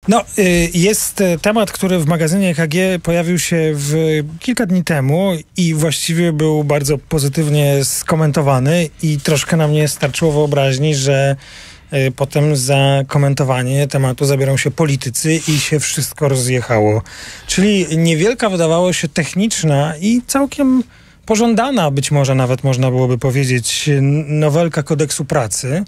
No, jest temat, który w magazynie EKG pojawił się kilka dni temu i właściwie był bardzo pozytywnie skomentowany i troszkę na mnie starczyło wyobraźni, że potem za komentowanie tematu zabiorą się politycy i się wszystko rozjechało. Czyli niewielka, wydawało się, techniczna i całkiem pożądana, być może nawet można byłoby powiedzieć, nowelka kodeksu pracy.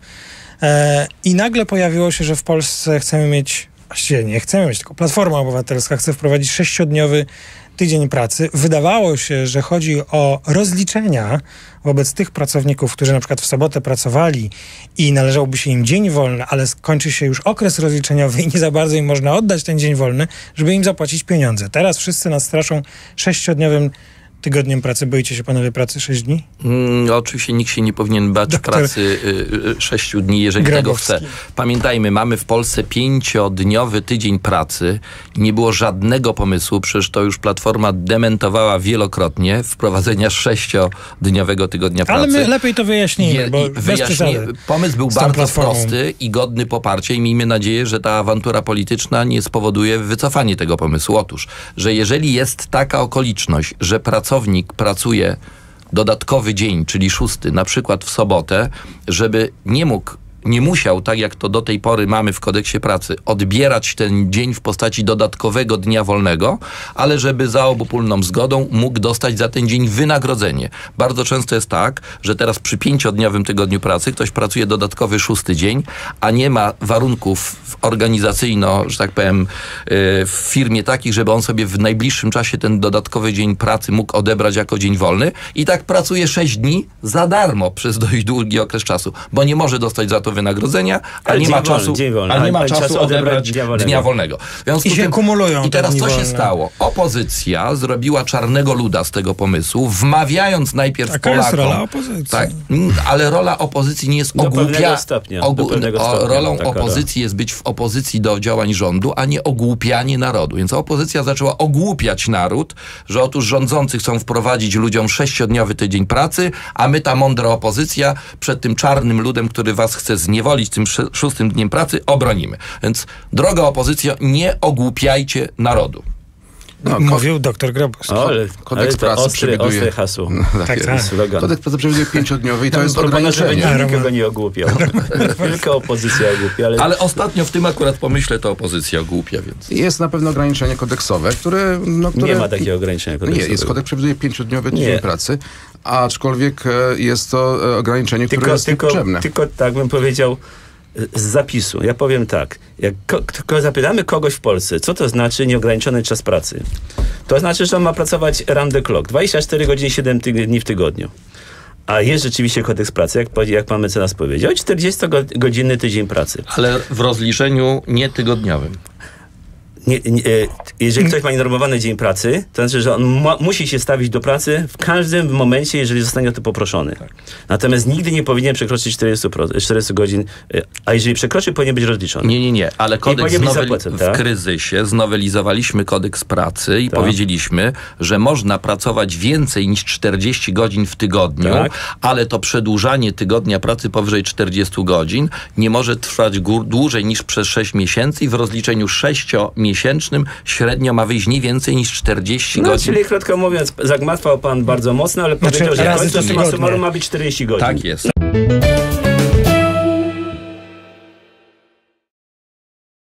I nagle pojawiło się, że w Polsce chcemy mieć, właściwie nie chcemy mieć, tylko Platforma Obywatelska chce wprowadzić 6-dniowy tydzień pracy. Wydawało się, że chodzi o rozliczenia wobec tych pracowników, którzy na przykład w sobotę pracowali i należałoby się im dzień wolny, ale skończy się już okres rozliczeniowy i nie za bardzo im można oddać ten dzień wolny, żeby im zapłacić pieniądze. Teraz wszyscy nas straszą 6-dniowym tygodniem pracy. Boicie się panowie pracy 6 dni? Oczywiście nikt się nie powinien bać pracy 6 dni, jeżeli Grabowski tego chce. Pamiętajmy, mamy w Polsce 5-dniowy tydzień pracy. Nie było żadnego pomysłu, przecież to już Platforma dementowała wielokrotnie, wprowadzenia 6-dniowego tygodnia pracy. Ale my lepiej to wyjaśnijmy, bo pomysł był bardzo prosty i godny poparcia i miejmy nadzieję, że ta awantura polityczna nie spowoduje wycofania tego pomysłu. Otóż, że jeżeli jest taka okoliczność, że pracownik pracuje dodatkowy dzień, czyli 6, na przykład w sobotę, żeby nie musiał, tak jak to do tej pory mamy w kodeksie pracy, odbierać ten dzień w postaci dodatkowego dnia wolnego, ale żeby za obopólną zgodą mógł dostać za ten dzień wynagrodzenie. Bardzo często jest tak, że teraz przy 5-dniowym tygodniu pracy ktoś pracuje dodatkowy 6 dzień, a nie ma warunków organizacyjno, że tak powiem, w firmie takich, żeby on sobie w najbliższym czasie ten dodatkowy dzień pracy mógł odebrać jako dzień wolny i tak pracuje 6 dni za darmo przez dość długi okres czasu, bo nie może dostać za to wynagrodzenia, a nie ma czasu odebrać dnia wolnego. I się kumulują. I teraz co się stało? Opozycja zrobiła czarnego luda z tego pomysłu, wmawiając najpierw Polakom... Jest rola opozycji. Tak, ale rola opozycji nie jest rolą opozycji jest być w opozycji do działań rządu, a nie ogłupianie narodu. Więc opozycja zaczęła ogłupiać naród, że otóż rządzący chcą wprowadzić ludziom 6-dniowy tydzień pracy, a my, ta mądra opozycja, przed tym czarnym ludem, który was chce zniewolić tym 6 dniem pracy, obronimy. Więc droga opozycja, nie ogłupiajcie narodu. Mówił doktor Grabowski. Kodeks pracy przewiduje... ostre hasło. Kodeks pracy przewiduje 5-dniowy i to jest ograniczenie. Nikogo nie ogłupiał. Tylko opozycja ogłupia. Ale ostatnio w tym akurat pomyśle to opozycja ogłupia, więc... Jest na pewno ograniczenie kodeksowe, które... Nie ma takiego ograniczenia kodeksowego. Nie, kodeks przewiduje 5-dniowy tydzień pracy, aczkolwiek jest to ograniczenie, które jest potrzebne. Tylko tak bym powiedział, z zapisu. Ja powiem tak, jak zapytamy kogoś w Polsce, co to znaczy nieograniczony czas pracy, to znaczy, że on ma pracować round the clock, 24 godziny, 7 dni w tygodniu. A jest rzeczywiście kodeks pracy, jak pan mecenas powiedział, 40-godzinny tydzień pracy. Ale w rozliczeniu nie tygodniowym. Jeżeli ktoś ma nienormowany dzień pracy, to znaczy, że on musi się stawić do pracy w każdym momencie, jeżeli zostanie o to poproszony. Tak. Natomiast nigdy nie powinien przekroczyć 40 godzin, a jeżeli przekroczy, powinien być rozliczony. Nie. Ale kodeks w kryzysie znowelizowaliśmy kodeks pracy i powiedzieliśmy, że można pracować więcej niż 40 godzin w tygodniu, ale to przedłużanie tygodnia pracy powyżej 40 godzin nie może trwać dłużej niż przez 6 miesięcy i w rozliczeniu 6-miesięcznym średnio ma wyjść nie więcej niż 40 godzin. Czyli krótko mówiąc, zagmatwał pan bardzo mocno, ale powiedział, że końcu summa summarum ma być 40 godzin. Tak jest.